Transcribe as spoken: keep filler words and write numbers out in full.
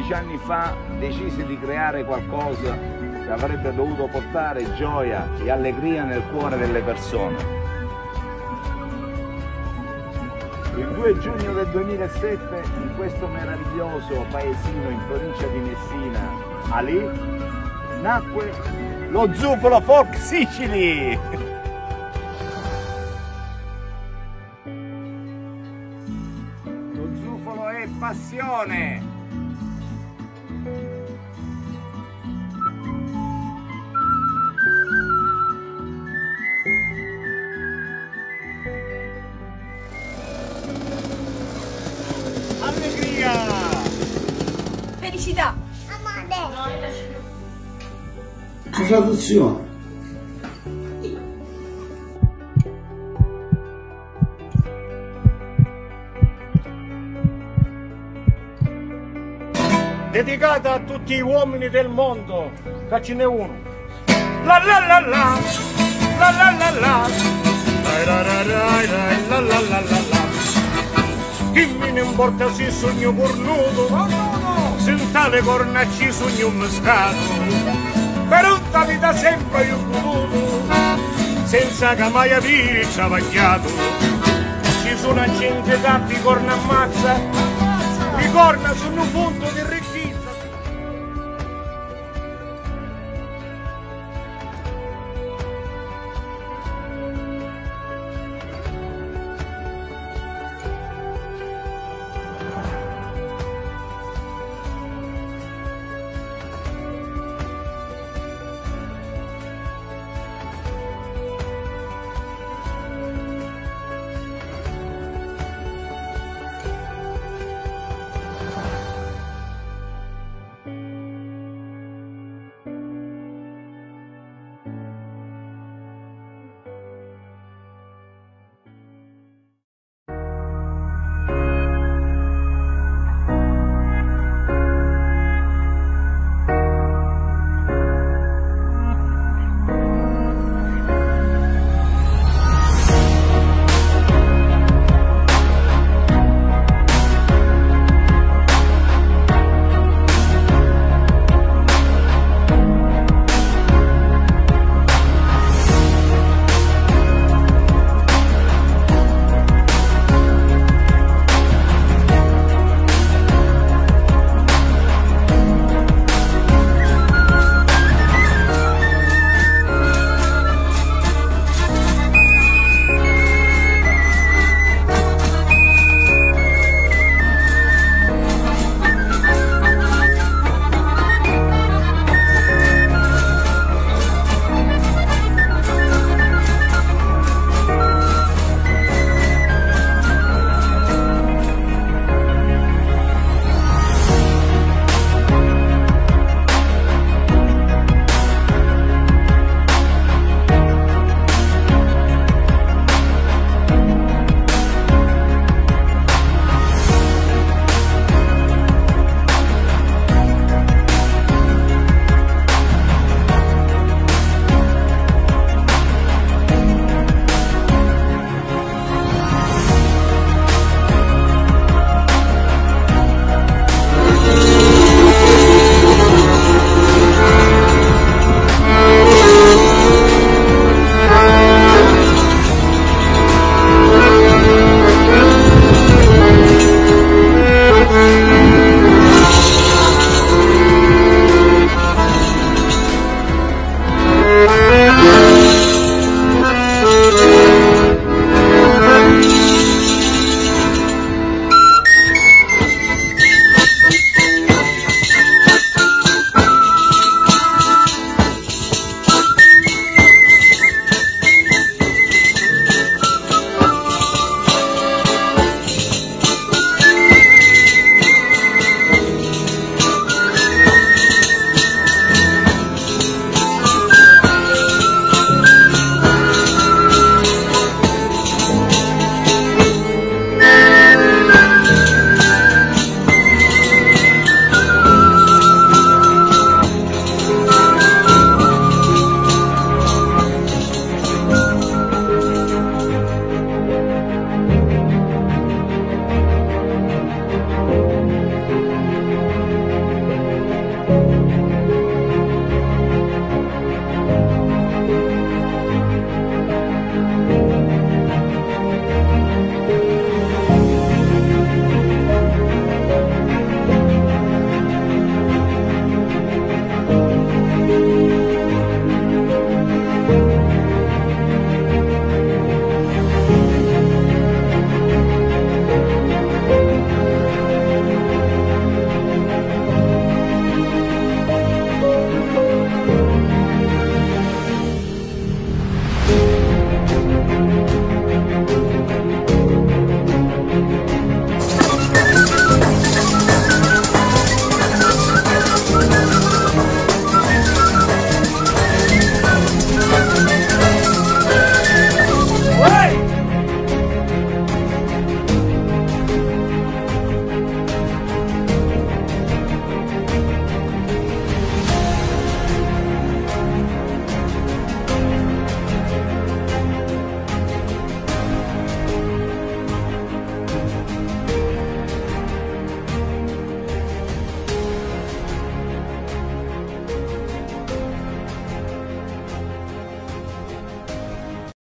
quindici anni fa decise di creare qualcosa che avrebbe dovuto portare gioia e allegria nel cuore delle persone. Il due giugno del duemilasette, in questo meraviglioso paesino in provincia di Messina, Ali, nacque lo Zufolo Folk Sicily! Lo zufolo è passione! Allegria! Felicità! Traduzione. Dedicata a tutti gli uomini del mondo, che ce n'è uno. La la la la, la la la la, la la la la, la la la la. Chi me ne importa se sogno cornuto, senza le corna ci sogno un mescato. Per tutta vita sempre io potuto, senza che mai avere travagliato. Ci sono gente che di corna ammazza, di corna sono un punto di